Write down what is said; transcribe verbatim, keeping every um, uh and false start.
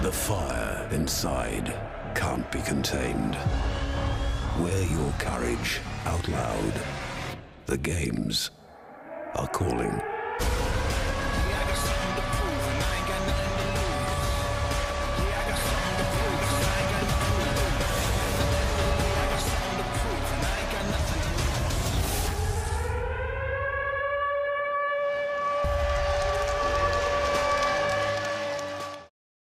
The fire inside can't be contained. Wear your courage out loud. The games are calling.